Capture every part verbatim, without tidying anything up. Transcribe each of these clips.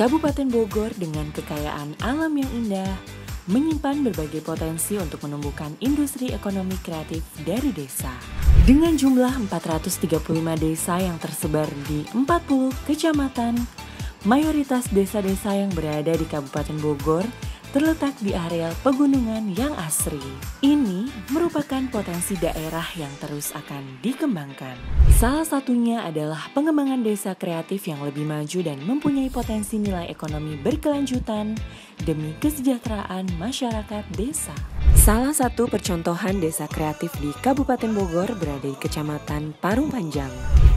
Kabupaten Bogor dengan kekayaan alam yang indah, menyimpan berbagai potensi untuk menumbuhkan industri ekonomi kreatif dari desa. Dengan jumlah empat ratus tiga puluh lima desa yang tersebar di empat puluh kecamatan, mayoritas desa-desa yang berada di Kabupaten Bogor terletak di areal pegunungan yang asri. Ini merupakan potensi daerah yang terus akan dikembangkan. Salah satunya adalah pengembangan desa kreatif yang lebih maju dan mempunyai potensi nilai ekonomi berkelanjutan demi kesejahteraan masyarakat desa. Salah satu percontohan desa kreatif di Kabupaten Bogor berada di Kecamatan Parung Panjang.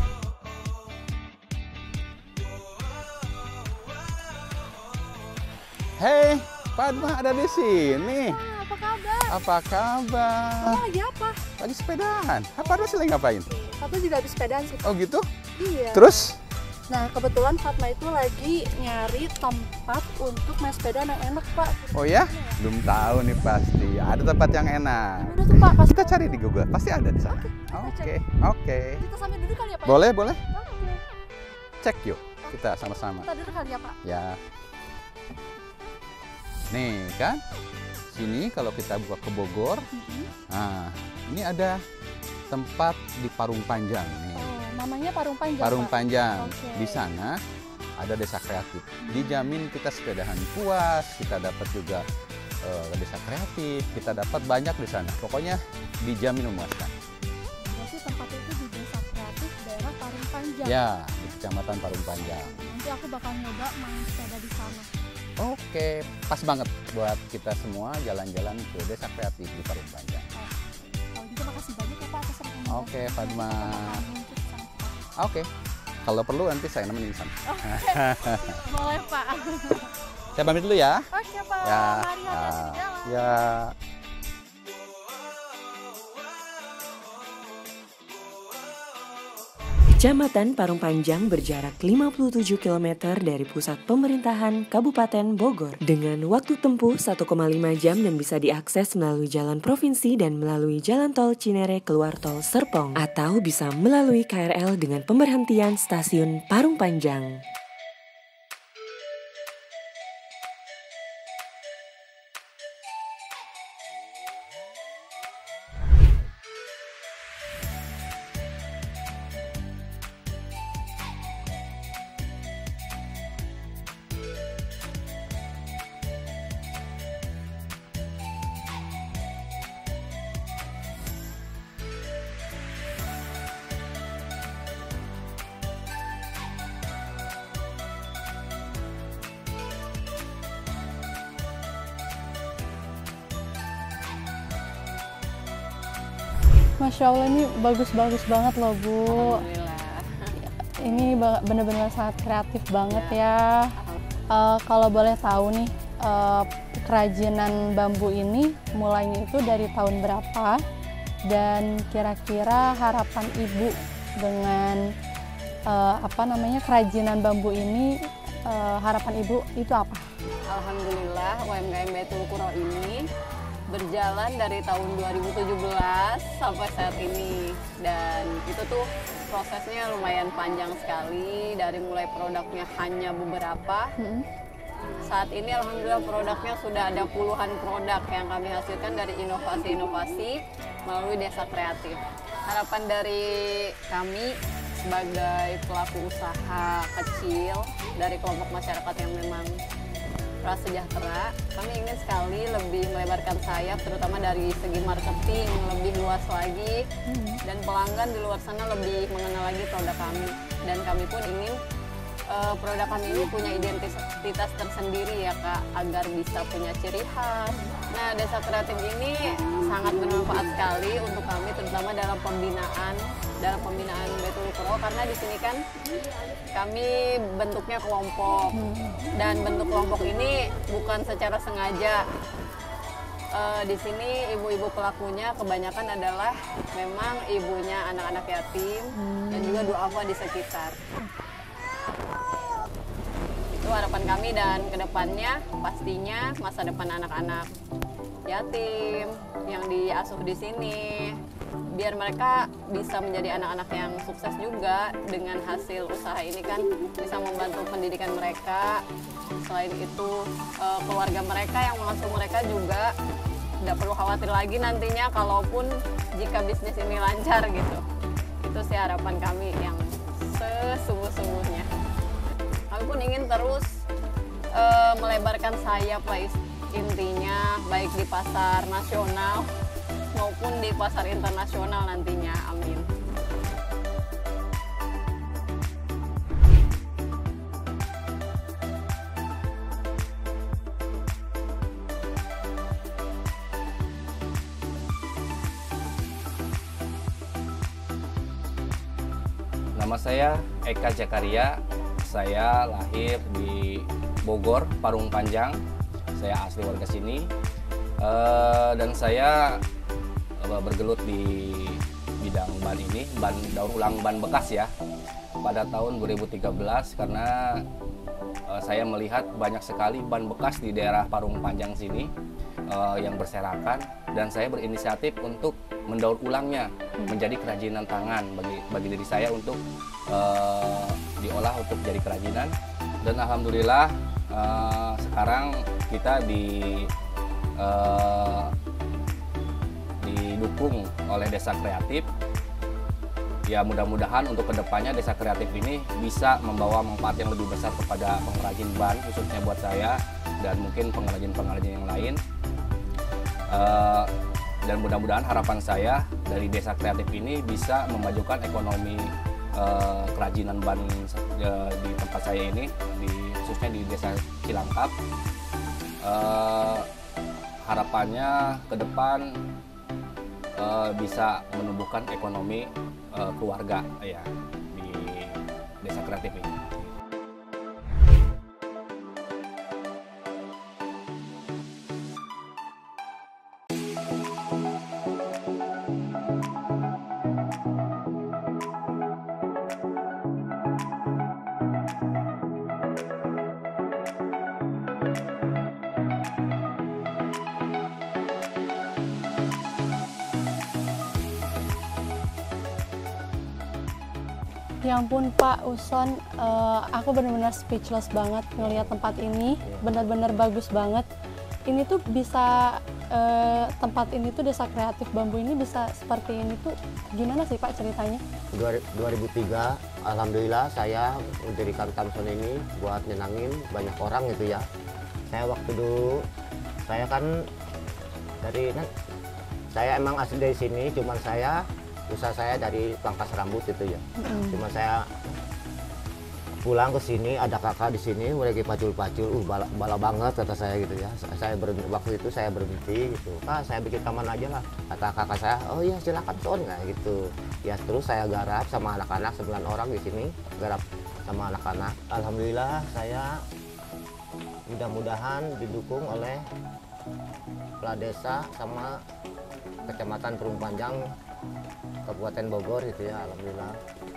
Hei, Padma ada di sini. Ah, apa kabar? Apa kabar? Kamu lagi apa? Lagi sepedaan. Padma sih lagi ngapain? Aku juga habis sepedaan sih. Oh gitu? Iya. Terus? Nah, kebetulan Fatma itu lagi nyari tempat untuk main sepeda yang enak, Pak. Oh ya? Belum tahu nih pasti. Ada tempat yang enak. Udah tuh, Pak. Pas Kita cari di Google. Pasti ada di sana. Oke, oke. Kita sambil duduk kali ya, Pak? Boleh, boleh. Oke. Cek yuk. Kita sama-sama. Kita duduk kali ya, Pak? Ya. Nih kan, sini kalau kita buka ke Bogor, Mm-hmm. nah ini ada tempat di Parung Panjang nih. Oh, namanya Parung Panjang, Parung Pak? Panjang. Oke. Di sana ada desa kreatif. Dijamin kita sepedahan puas, kita dapat juga eh, desa kreatif, kita dapat banyak di sana. Pokoknya dijamin memuaskan. Berarti tempat itu di desa kreatif daerah Parung Panjang. Ya, di Kecamatan Parung Panjang. Nanti aku bakal nyoba main sepeda di sana. Oke, pas banget buat kita semua jalan-jalan ke desa kreatif di Parung Panjang. Oh, kalau gitu makasih banyak ya, Pak, atas rekomendasi. Oke, Padma. Kita bakal meluncur ke sana. Oke, kalau perlu nanti saya nemenin di sana. Boleh, Pak. Saya pamit dulu ya. Oke, Pak. Ya, Mari hati-hati di jalan. ya. Kecamatan Parung Panjang berjarak lima puluh tujuh kilometer dari pusat pemerintahan Kabupaten Bogor dengan waktu tempuh satu koma lima jam dan bisa diakses melalui jalan provinsi dan melalui jalan tol Cinere keluar tol Serpong atau bisa melalui K R L dengan pemberhentian stasiun Parung Panjang. Masya Allah, ini bagus-bagus banget loh, Bu. Alhamdulillah. Ini ba- bener-bener sangat kreatif banget ya. Eh, kalau boleh tahu nih, eh, kerajinan bambu ini mulainya itu dari tahun berapa? Dan kira-kira harapan Ibu dengan eh, apa namanya kerajinan bambu ini, eh, harapan Ibu itu apa? Alhamdulillah U M K M Baitul Quro ini berjalan dari tahun dua ribu tujuh belas sampai saat ini, dan itu tuh prosesnya lumayan panjang sekali, dari mulai produknya hanya beberapa. Hmm. Saat ini alhamdulillah produknya sudah ada puluhan produk yang kami hasilkan dari inovasi-inovasi melalui desa kreatif. Harapan dari kami sebagai pelaku usaha kecil dari kelompok masyarakat yang memang prasejahtera, kami ingin sekali lebih melebarkan sayap, terutama dari segi marketing lebih luas lagi, dan pelanggan di luar sana lebih mengenal lagi produk kami. Dan kami pun ingin uh, produk kami ini punya identitas tersendiri ya Kak, agar bisa punya ciri khas. Nah, desa kreatif ini sangat bermanfaat sekali untuk kami, terutama dalam pembinaan dalam pembinaan Baitul Quro, karena di sini kan kami bentuknya kelompok, dan bentuk kelompok ini bukan secara sengaja. E, di sini ibu-ibu pelakunya kebanyakan adalah memang ibunya anak-anak yatim dan juga duafa di sekitar. Itu harapan kami, dan kedepannya pastinya masa depan anak-anak yatim yang diasuh di sini, biar mereka bisa menjadi anak-anak yang sukses juga dengan hasil usaha ini, kan bisa membantu pendidikan mereka Selain itu uh, keluarga mereka yang mengasuh mereka juga tidak perlu khawatir lagi nantinya kalaupun jika bisnis ini lancar gitu. Itu sih harapan kami yang sesungguh-sungguhnya. Kami pun ingin terus uh, melebarkan sayap lah intinya, baik di pasar nasional maupun di pasar internasional nantinya. Amin. Nama saya Eka Jakaria, saya lahir di Bogor, Parung Panjang. Saya asli warga sini, e, dan saya e, bergelut di bidang ban ini, ban daur ulang ban bekas ya, pada tahun dua ribu tiga belas karena e, saya melihat banyak sekali ban bekas di daerah Parung Panjang sini e, yang berserakan, dan saya berinisiatif untuk mendaur ulangnya menjadi kerajinan tangan bagi bagi diri saya untuk uh, diolah untuk jadi kerajinan. Dan alhamdulillah uh, sekarang kita di uh, didukung oleh Desa Kreatif. Ya mudah-mudahan untuk kedepannya Desa Kreatif ini bisa membawa manfaat yang lebih besar kepada pengrajin ban, khususnya buat saya dan mungkin pengrajin-pengrajin yang lain. Uh, Dan mudah-mudahan harapan saya dari Desa Kreatif ini bisa memajukan ekonomi eh, kerajinan ban eh, di tempat saya ini, di, khususnya di Desa Cilangkap. Eh, harapannya ke depan eh, bisa menumbuhkan ekonomi eh, keluarga ya di Desa Kreatif ini. Ya ampun Pak Uson, uh, aku benar-benar speechless banget ngelihat tempat ini, benar-benar bagus banget. Ini tuh bisa, uh, tempat ini tuh Desa Kreatif Bambu ini bisa seperti ini tuh gimana sih Pak ceritanya? dua ribu tiga, alhamdulillah saya mendirikan Tamson ini buat nyenangin banyak orang gitu ya. Saya waktu dulu, saya kan dari, saya emang asli dari sini, cuman saya usaha saya dari pangkas rambut gitu ya. Mm. Cuma saya pulang ke sini, ada kakak di sini lagi pacul-pacul, uh bala, bala banget kata saya gitu ya. Saya berhenti, waktu itu saya berhenti gitu. Kak, saya bikin taman aja lah. Kata kakak saya, oh iya silakan Son, nah gitu. Ya terus saya garap sama anak-anak, sembilan orang di sini garap sama anak-anak. Alhamdulillah saya mudah-mudahan didukung oleh Kepala Desa sama Kecamatan Parung Panjang, Kabupaten Bogor gitu ya, alhamdulillah.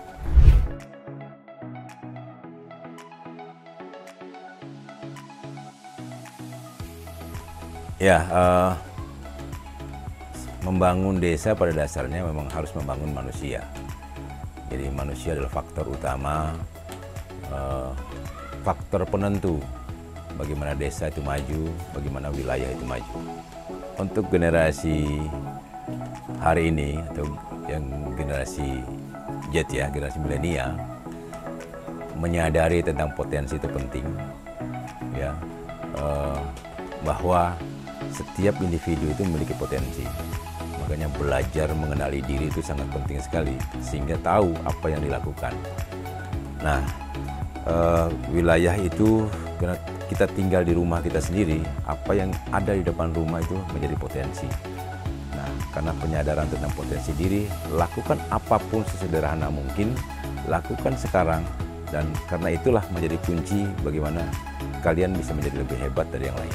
Ya, uh, membangun desa pada dasarnya memang harus membangun manusia. Jadi manusia adalah faktor utama, uh, faktor penentu bagaimana desa itu maju, bagaimana wilayah itu maju. Untuk generasi hari ini atau yang generasi Z ya, generasi milenial, menyadari tentang potensi itu penting, ya, uh, bahwa setiap individu itu memiliki potensi. Makanya belajar mengenali diri itu sangat penting sekali, sehingga tahu apa yang dilakukan. Nah, uh, wilayah itu karena kita tinggal di rumah kita sendiri, apa yang ada di depan rumah itu menjadi potensi. Nah, karena penyadaran tentang potensi diri, lakukan apapun sesederhana mungkin, lakukan sekarang, dan karena itulah menjadi kunci bagaimana kalian bisa menjadi lebih hebat dari yang lain.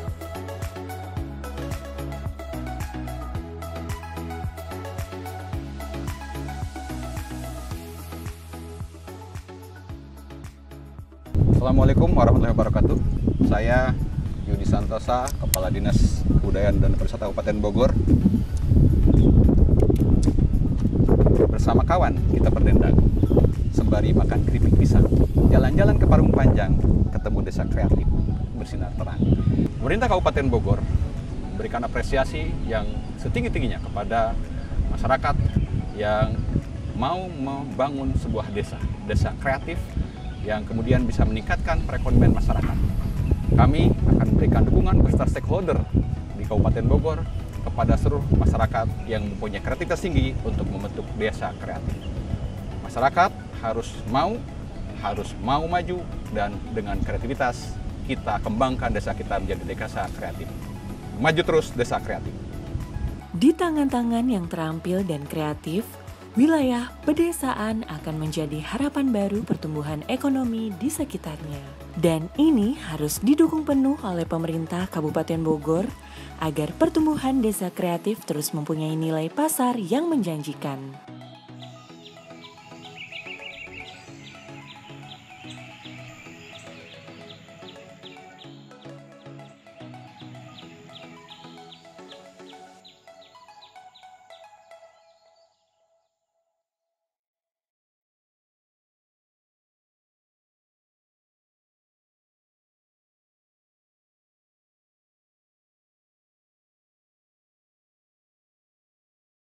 Assalamualaikum warahmatullahi wabarakatuh. Saya Yudi Santosa, Kepala Dinas Kebudayaan dan Pariwisata Kabupaten Bogor. bersama kawan kita berdendang, sembari makan keripik pisang, jalan-jalan ke Parung Panjang, ketemu desa kreatif, bersinar terang. Pemerintah Kabupaten Bogor memberikan apresiasi yang setinggi-tingginya kepada masyarakat yang mau membangun sebuah desa, desa kreatif yang kemudian bisa meningkatkan perekonomian masyarakat. Kami akan memberikan dukungan beserta stakeholder di Kabupaten Bogor kepada seluruh masyarakat yang mempunyai kreativitas tinggi untuk membentuk desa kreatif. Masyarakat harus mau, harus mau maju, dan dengan kreativitas kita kembangkan desa kita menjadi desa kreatif. Maju terus desa kreatif. Di tangan-tangan yang terampil dan kreatif, wilayah pedesaan akan menjadi harapan baru pertumbuhan ekonomi di sekitarnya. Dan ini harus didukung penuh oleh pemerintah Kabupaten Bogor agar pertumbuhan desa kreatif terus mempunyai nilai pasar yang menjanjikan.